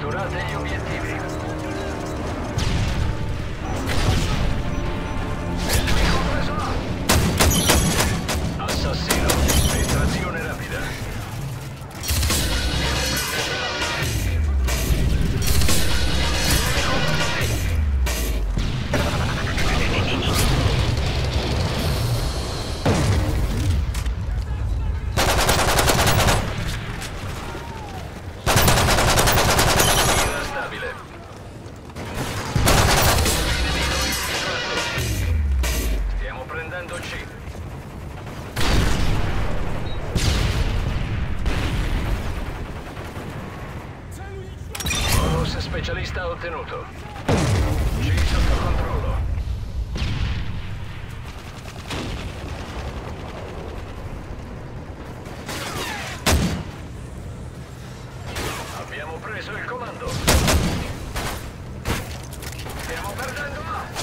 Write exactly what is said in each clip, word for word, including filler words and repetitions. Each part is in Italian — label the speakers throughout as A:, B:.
A: Catturate gli obiettivi. Il nemico preso A. Assassino. Estrazione rapida. Specialista ottenuto. C sotto controllo. Abbiamo preso il comando. Stiamo perdendo A.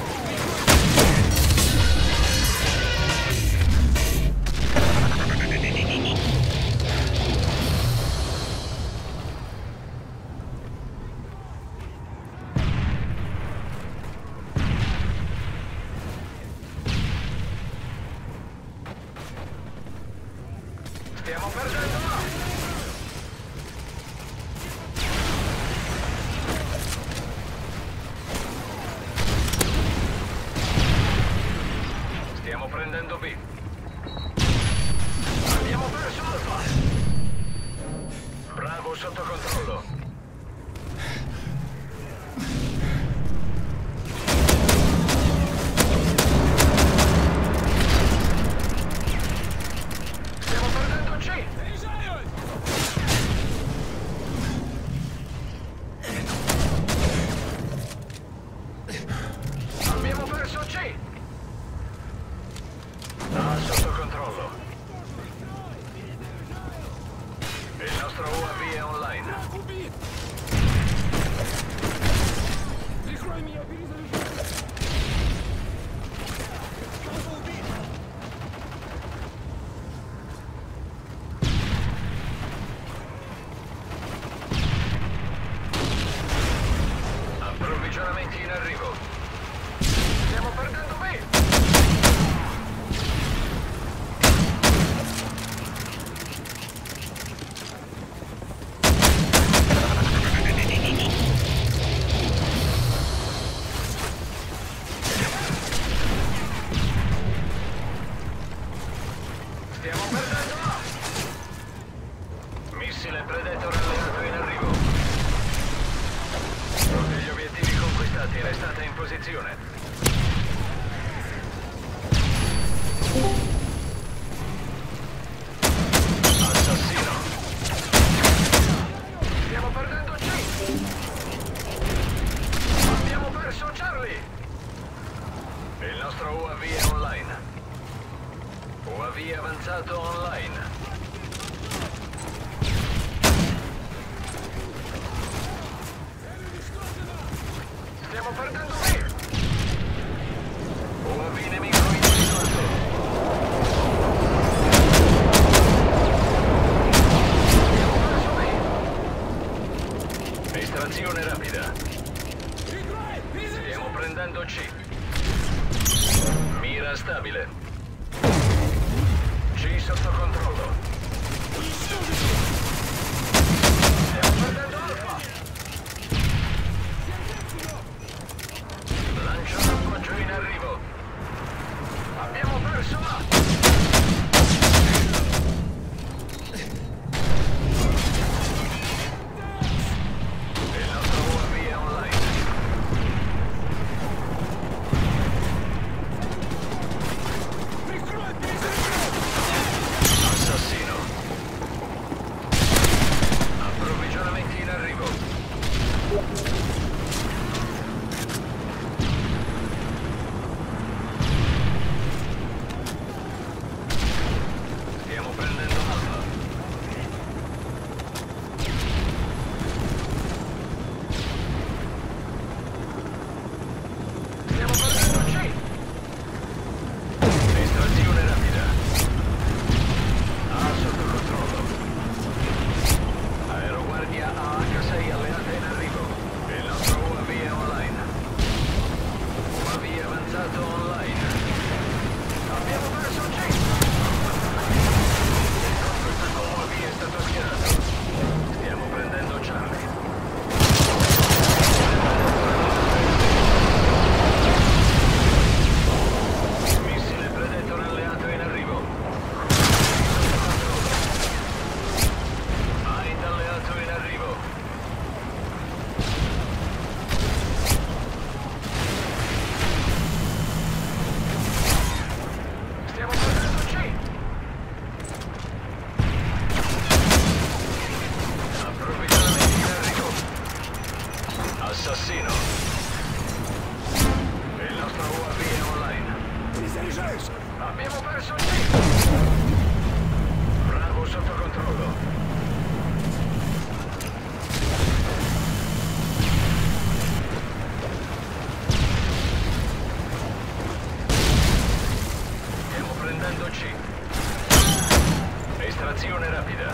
A: Stiamo perdendo A! Stiamo prendendo B. Abbiamo perso Alfa! Bravo sotto controllo. Abbiamo perso C! A sotto controllo. Il nostro U A V è online. Approvvigionamenti in arrivo. Stiamo perdendo B! Stiamo perdendo A! Missile Predator alleato in arrivo. Tutti gli obiettivi conquistati, restate in posizione. Assassino. Stiamo perdendo C. Abbiamo perso Charlie. Il nostro U A V è online. U A V avanzato online. Stiamo perdendo B. U A V nemico individuato. Abbiamo perso B. Estrazione rapida. Stiamo prendendo C. Mira stabile. C sotto controllo. Stiamo perdendo Alfa. Lancio d'appoggio in arrivo. Abbiamo perso A. Il nostro U A V è online. Trazione rapida.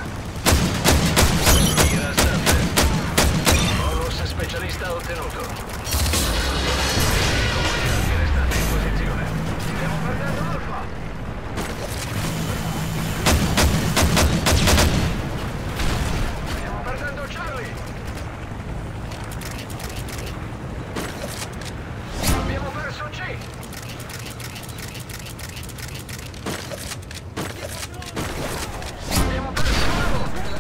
A: Mira stabile. Bonus specialista ottenuto. Restate in posizione. Stiamo perdendo Alfa. Stiamo perdendo Charlie. Abbiamo perso C. Abbiamo perso Bravo.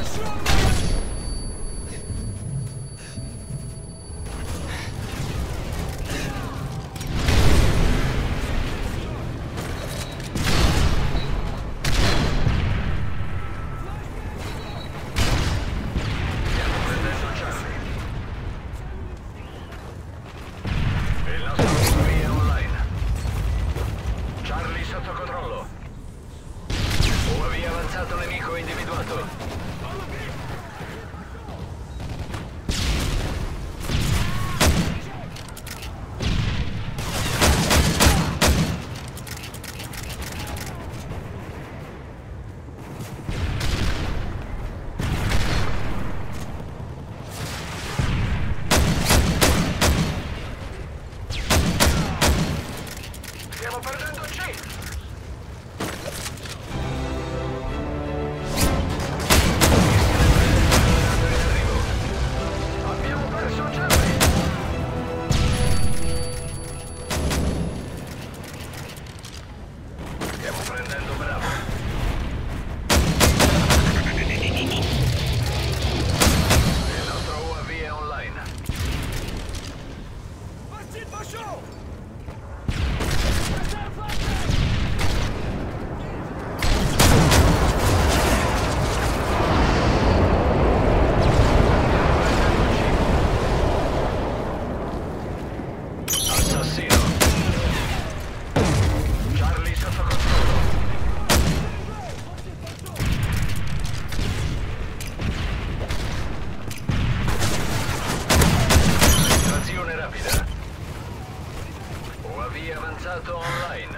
A: Stiamo prendendo Charlie. Il nostro U A V è online. Charlie sotto controllo. U A V avanzato nemico individuato. Stiamo perdendo C. Abbiamo perso Charlie. Stiamo prendendo Bravo. Il nostro U A V è online. Assassino. Charlie sotto controllo. Trazione rapida. U A V avanzato online.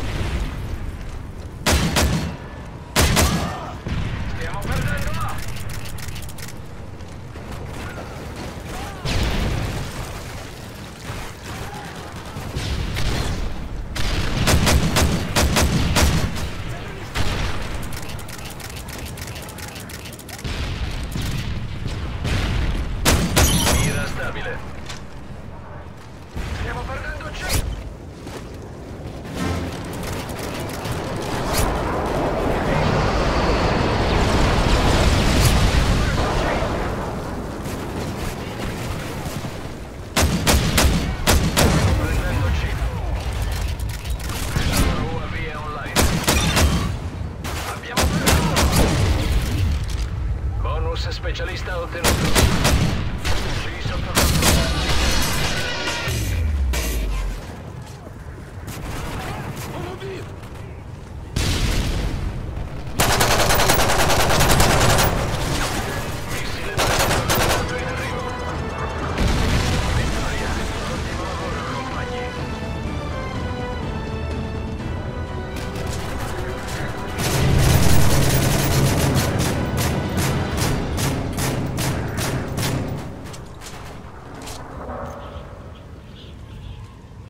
A: Stiamo perdendo A. Mira stabile. Stiamo perdendo C. Prendendo C. Il nostro U A V è online. Abbiamo perso. Bonus specialista ottenuto. C sotto controllo.